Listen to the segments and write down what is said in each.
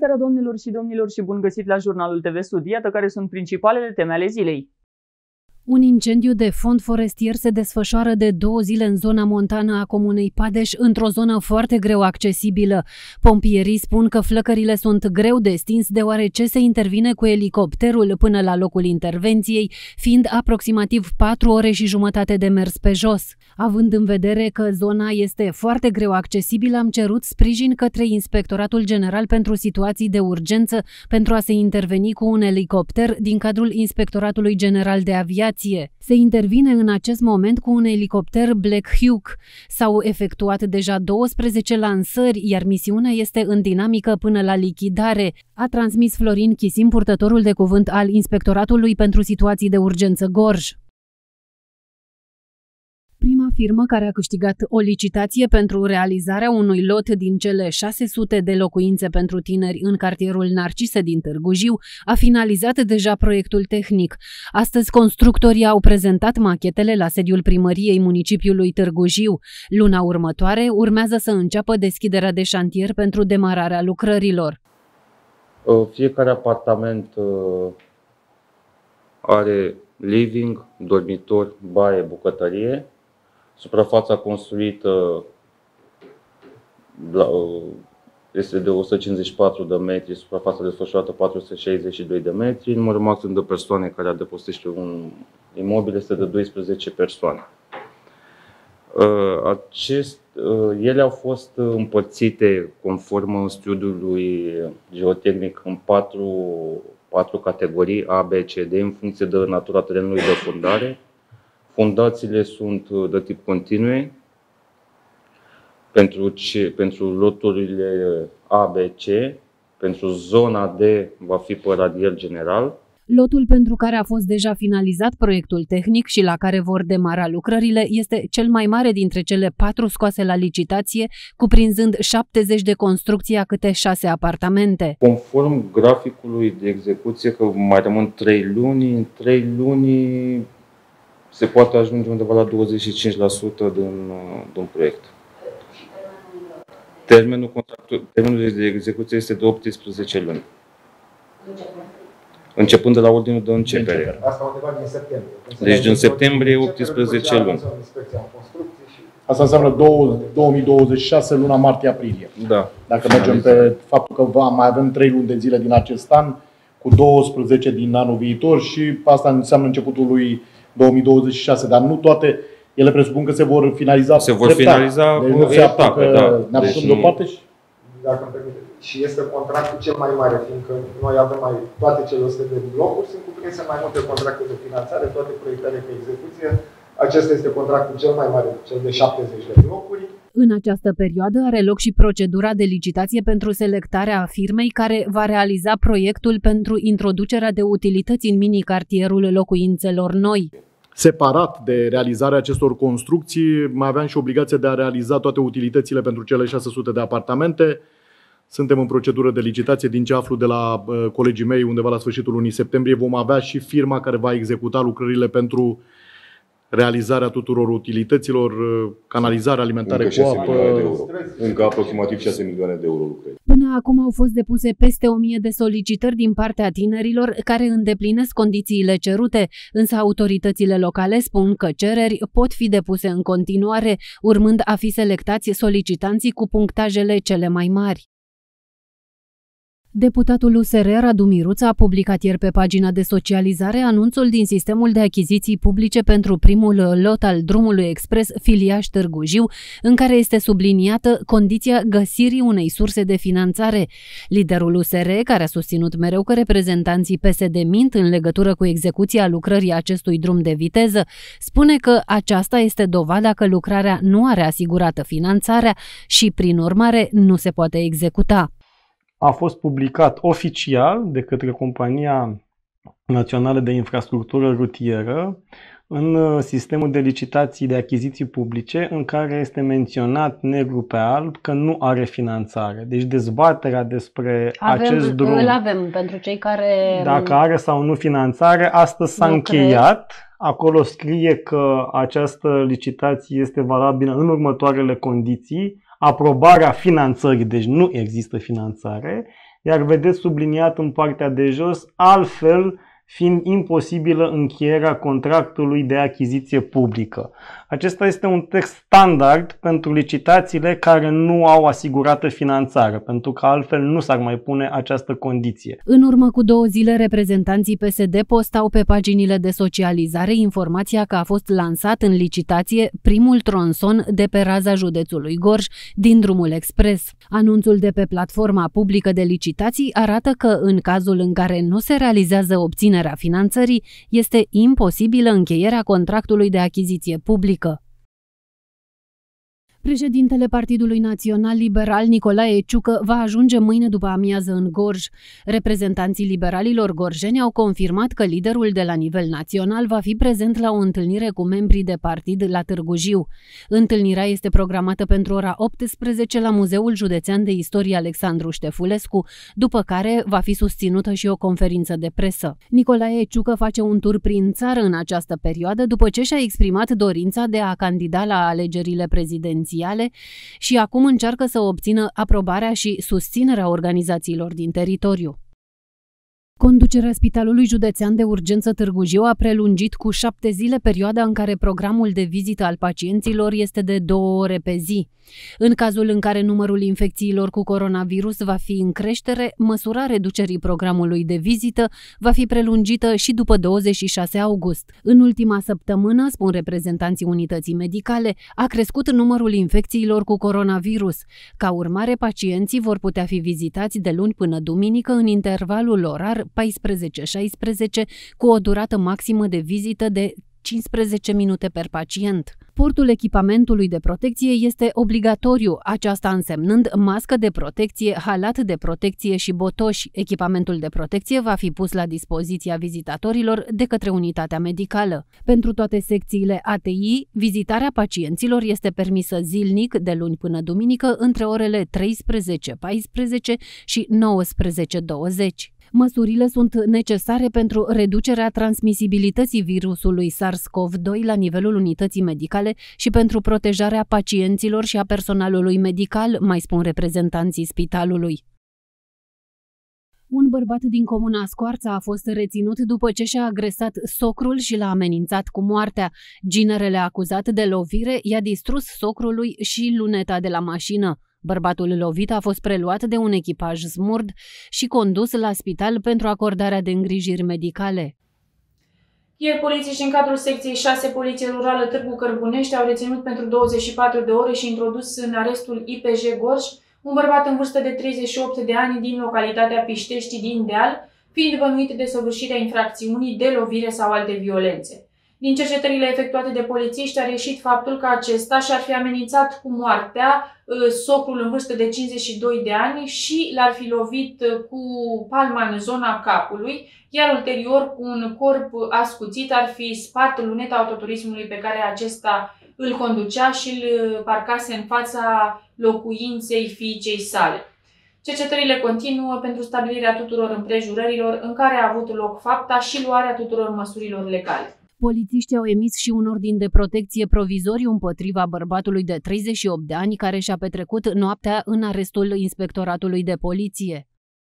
seara, doamnelor și domnilor, și bun găsit la Jurnalul TV Sud. Iată care sunt principalele teme ale zilei. Un incendiu de fond forestier se desfășoară de 2 zile în zona montană a comunei Padeș, într-o zonă foarte greu accesibilă. Pompierii spun că flăcările sunt greu de stins, deoarece se intervine cu elicopterul până la locul intervenției, fiind aproximativ 4 ore și jumătate de mers pe jos. Având în vedere că zona este foarte greu accesibilă, am cerut sprijin către Inspectoratul General pentru Situații de Urgență pentru a se interveni cu un elicopter din cadrul Inspectoratului General de Aviație. Se intervine în acest moment cu un elicopter Black Hawk. S-au efectuat deja 12 lansări, iar misiunea este în dinamică până la lichidare, a transmis Florin Chisim, purtătorul de cuvânt al Inspectoratului pentru Situații de Urgență Gorj. Prima firmă care a câștigat o licitație pentru realizarea unui lot din cele 600 de locuințe pentru tineri în cartierul Narcise din Târgu Jiu a finalizat deja proiectul tehnic. Astăzi, constructorii au prezentat machetele la sediul primăriei municipiului Târgu Jiu. Luna următoare urmează să înceapă deschiderea de șantier pentru demararea lucrărilor. Fiecare apartament are living, dormitor, baie, bucătărie. Suprafața construită este de 154 de metri, suprafața desfășurată 462 de metri. Numărul maxim de persoane care adăpostește un imobil este de 12 persoane. Ele au fost împărțite conform studiului geotehnic în patru categorii A, B, C, D, în funcție de natura terenului de fundare. Fundațiile sunt de tip continue. Pentru loturile A, B, C, pentru zona D va fi pe radier general. Lotul pentru care a fost deja finalizat proiectul tehnic și la care vor demara lucrările este cel mai mare dintre cele 4 scoase la licitație, cuprinzând 70 de construcții a câte 6 apartamente. Conform graficului de execuție, că mai rămân 3 luni, în 3 luni se poate ajunge undeva la 25% din proiect. Termenul de execuție este de 18 luni. Începând de la ordinul de începere. Asta undeva din septembrie. Deci din septembrie 18 luni. Asta înseamnă 2026, luna martie-aprilie. Da. Dacă mergem pe faptul că mai avem 3 luni de zile din acest an, cu 12 din anul viitor și asta înseamnă începutul lui 2026, dar nu toate, ele presupun că se vor finaliza. Se vor finaliza cu etape, da. Ne apucăm deoparte și... Dacă îmi permite. Și este contractul cel mai mare, fiindcă noi avem toate cele 100 de blocuri, sunt cuprinse mai multe contracte de finanțare, toate proiectele pe execuție. Acesta este contractul cel mai mare, cel de 70 de blocuri. În această perioadă are loc și procedura de licitație pentru selectarea firmei care va realiza proiectul pentru introducerea de utilități în mini-cartierul locuințelor noi. Separat de realizarea acestor construcții, mai aveam și obligația de a realiza toate utilitățile pentru cele 600 de apartamente. Suntem în procedură de licitație, din ce aflu de la colegii mei, undeva la sfârșitul lunii septembrie, vom avea și firma care va executa lucrările pentru realizarea tuturor utilităților, canalizare, alimentare cu apă. Încă aproximativ 6 milioane de euro lucrări. Până acum au fost depuse peste 1000 de solicitări din partea tinerilor care îndeplinesc condițiile cerute, însă autoritățile locale spun că cereri pot fi depuse în continuare, urmând a fi selectați solicitanții cu punctajele cele mai mari. Deputatul USR Radu Miruță a publicat ieri pe pagina de socializare anunțul din sistemul de achiziții publice pentru primul lot al drumului expres Filiaș-Târgu Jiu, în care este subliniată condiția găsirii unei surse de finanțare. Liderul USR, care a susținut mereu că reprezentanții PSD mint în legătură cu execuția lucrării acestui drum de viteză, spune că aceasta este dovada că lucrarea nu are asigurată finanțarea și, prin urmare, nu se poate executa. A fost publicat oficial de către Compania Națională de Infrastructură Rutieră în sistemul de licitații de achiziții publice, în care este menționat negru pe alb că nu are finanțare. Deci dezbaterea despre acest drum, îl avem pentru cei care... Dacă are sau nu finanțare, astăzi s-a încheiat. Acolo scrie că această licitație este valabilă în următoarele condiții: aprobarea finanțării, deci nu există finanțare, iar vedeți subliniat în partea de jos, altfel fiind imposibilă încheierea contractului de achiziție publică. Acesta este un text standard pentru licitațiile care nu au asigurată finanțare, pentru că altfel nu s-ar mai pune această condiție. În urmă cu 2 zile, reprezentanții PSD postau pe paginile de socializare informația că a fost lansat în licitație primul tronson de pe raza județului Gorj din drumul expres. Anunțul de pe platforma publică de licitații arată că în cazul în care nu se realizează obținerea finanțării, este imposibilă încheierea contractului de achiziție publică. Președintele Partidului Național Liberal, Nicolae Ciucă, va ajunge mâine după amiază în Gorj. Reprezentanții liberalilor gorjeni au confirmat că liderul de la nivel național va fi prezent la o întâlnire cu membrii de partid la Târgu Jiu. Întâlnirea este programată pentru ora 18 la Muzeul Județean de Istorie Alexandru Ștefulescu, după care va fi susținută și o conferință de presă. Nicolae Ciucă face un tur prin țară în această perioadă după ce și-a exprimat dorința de a candida la alegerile prezidențiale și acum încearcă să obțină aprobarea și susținerea organizațiilor din teritoriu. Conducerea Spitalului Județean de Urgență Târgu Jiu a prelungit cu 7 zile perioada în care programul de vizită al pacienților este de 2 ore pe zi. În cazul în care numărul infecțiilor cu coronavirus va fi în creștere, măsura reducerii programului de vizită va fi prelungită și după 26 august. În ultima săptămână, spun reprezentanții unității medicale, a crescut numărul infecțiilor cu coronavirus. Ca urmare, pacienții vor putea fi vizitați de luni până duminică în intervalul orar 14-16, cu o durată maximă de vizită de 15 minute per pacient. Portul echipamentului de protecție este obligatoriu, aceasta însemnând mască de protecție, halat de protecție și botoși. Echipamentul de protecție va fi pus la dispoziția vizitatorilor de către unitatea medicală. Pentru toate secțiile ATI, vizitarea pacienților este permisă zilnic, de luni până duminică, între orele 13-14 și 19-20. Măsurile sunt necesare pentru reducerea transmisibilității virusului SARS-CoV-2 la nivelul unității medicale și pentru protejarea pacienților și a personalului medical, mai spun reprezentanții spitalului. Un bărbat din comuna Scoarța a fost reținut după ce și-a agresat socrul și l-a amenințat cu moartea. Ginerele acuzat de lovire i-a distrus socrului și luneta de la mașină. Bărbatul lovit a fost preluat de un echipaj smurd și condus la spital pentru acordarea de îngrijiri medicale. Ieri, polițiști în cadrul secției 6 Poliție Rurală Târgu Cărbunești au reținut pentru 24 de ore și introdus în arestul IPJ Gorj un bărbat în vârstă de 38 de ani din localitatea Piștești din Deal, fiind bănuit de săvârșirea infracțiunii de lovire sau alte violențe. Din cercetările efectuate de polițiști a reieșit faptul că acesta și-ar fi amenințat cu moartea socrul în vârstă de 52 de ani și l-ar fi lovit cu palma în zona capului, iar ulterior cu un corp ascuțit ar fi spart luneta autoturismului pe care acesta îl conducea și îl parcase în fața locuinței fiicei sale. Cercetările continuă pentru stabilirea tuturor împrejurărilor în care a avut loc fapta și luarea tuturor măsurilor legale. Polițiștii au emis și un ordin de protecție provizoriu împotriva bărbatului de 38 de ani care și-a petrecut noaptea în arestul Inspectoratului de Poliție.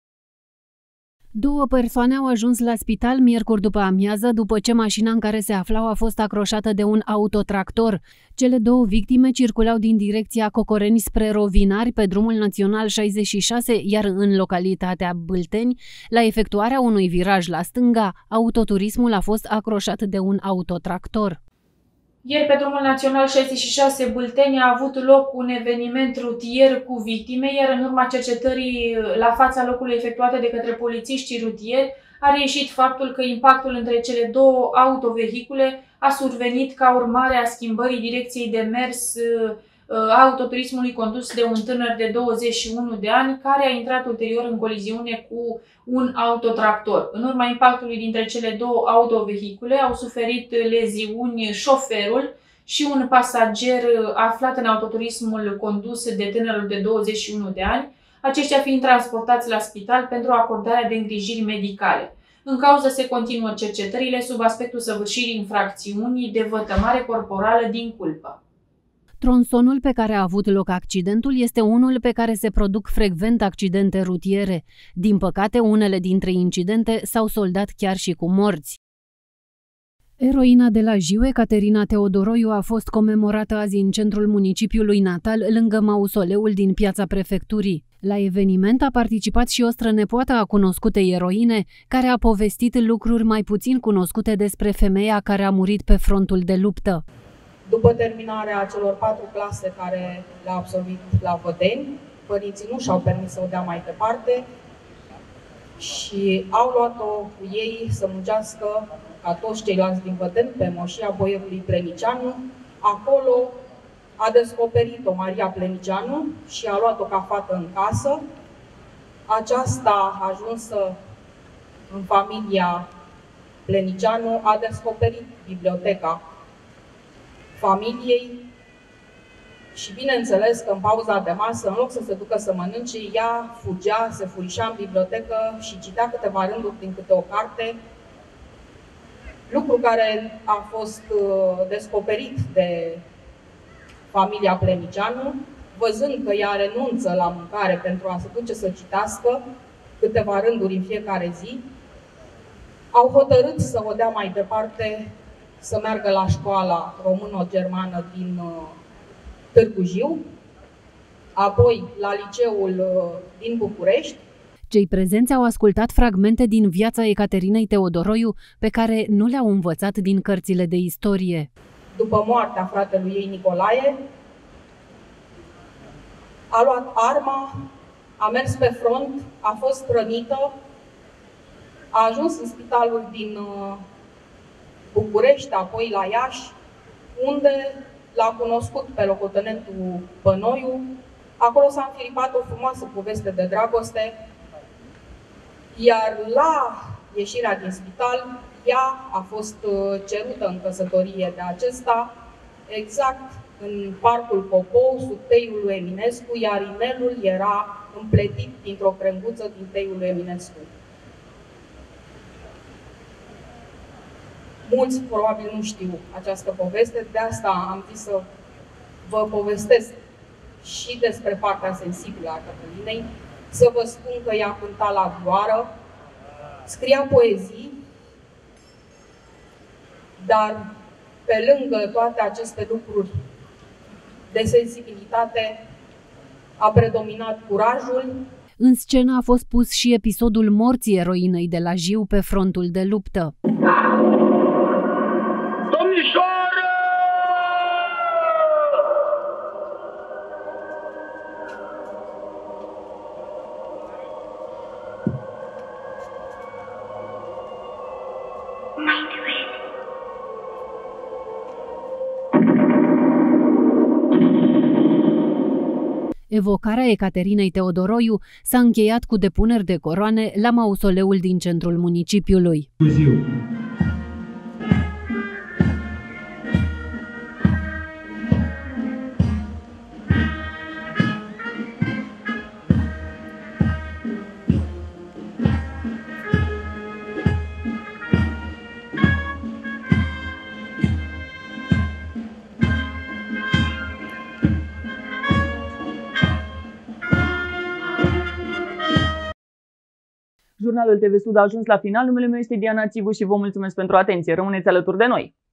2 persoane au ajuns la spital miercuri după amiază după ce mașina în care se aflau a fost acroșată de un autotractor. Cele 2 victime circulau din direcția Cocoreni spre Rovinari pe drumul național 66, iar în localitatea Bâlteni, la efectuarea unui viraj la stânga, autoturismul a fost acroșat de un autotractor. Ieri, pe drumul național 66 Bâlteni a avut loc un eveniment rutier cu victime, iar în urma cercetării la fața locului efectuate de către polițiștii rutieri, a reieșit faptul că impactul între cele 2 autovehicule a survenit ca urmare a schimbării direcției de mers autoturismului condus de un tânăr de 21 de ani, care a intrat ulterior în coliziune cu un autotractor. În urma impactului dintre cele 2 autovehicule au suferit leziuni șoferul și un pasager aflat în autoturismul condus de tânărul de 21 de ani, aceștia fiind transportați la spital pentru acordarea de îngrijiri medicale. În cauză se continuă cercetările sub aspectul săvârșirii infracțiunii de vătămare corporală din culpă. Tronsonul pe care a avut loc accidentul este unul pe care se produc frecvent accidente rutiere. Din păcate, unele dintre incidente s-au soldat chiar și cu morți. Eroina de la Jiu, Ecaterina Teodoroiu, a fost comemorată azi în centrul municipiului natal, lângă mausoleul din Piața Prefecturii. La eveniment a participat și o strănepoată a cunoscutei eroine, care a povestit lucruri mai puțin cunoscute despre femeia care a murit pe frontul de luptă. După terminarea celor 4 clase care le-a absolvit la Vădeni, părinții nu și-au permis să o dea mai departe și au luat-o cu ei să muncească ca toți ceilalți din Vădeni pe moșia boierului Plenicianu. Acolo a descoperit-o Maria Plenicianu și a luat-o ca fată în casă. Aceasta, ajunsă în familia Plenicianu, a descoperit biblioteca familiei și bineînțeles că în pauza de masă, în loc să se ducă să mănânce, ea fugea, se furișa în bibliotecă și citea câteva rânduri din câte o carte, lucru care a fost descoperit de familia Plenicianu, văzând că ea renunță la mâncare pentru a se duce să citească câteva rânduri în fiecare zi, au hotărât să o dea mai departe să meargă la școala româno-germană din Târgu Jiu, apoi la liceul din București. Cei prezenți au ascultat fragmente din viața Ecaterinei Teodoroiu pe care nu le-au învățat din cărțile de istorie. După moartea fratelui ei Nicolae, a luat arma, a mers pe front, a fost rănită, a ajuns în spitalul din București, apoi la Iași, unde l-a cunoscut pe locotenentul Bănoiu. Acolo s-a înfiripat o frumoasă poveste de dragoste, iar la ieșirea din spital, ea a fost cerută în căsătorie de acesta, exact în Parcul Popou, sub teiul lui Eminescu, iar inelul era împletit dintr-o crenguță din teiul lui Eminescu. Mulți probabil nu știu această poveste, de asta am zis să vă povestesc și despre partea sensibilă a Cătălinei, să vă spun că ea cânta la vioară, scria poezii, dar pe lângă toate aceste lucruri de sensibilitate a predominat curajul. În scenă a fost pus și episodul morții eroinei de la Jiu pe frontul de luptă. Domnișoară! Evocarea Ecaterinei Teodoroiu s-a încheiat cu depuneri de coroane la mausoleul din centrul municipiului. Jurnalul TV Sud a ajuns la final. Numele meu este Diana Țigu și vă mulțumesc pentru atenție. Rămâneți alături de noi!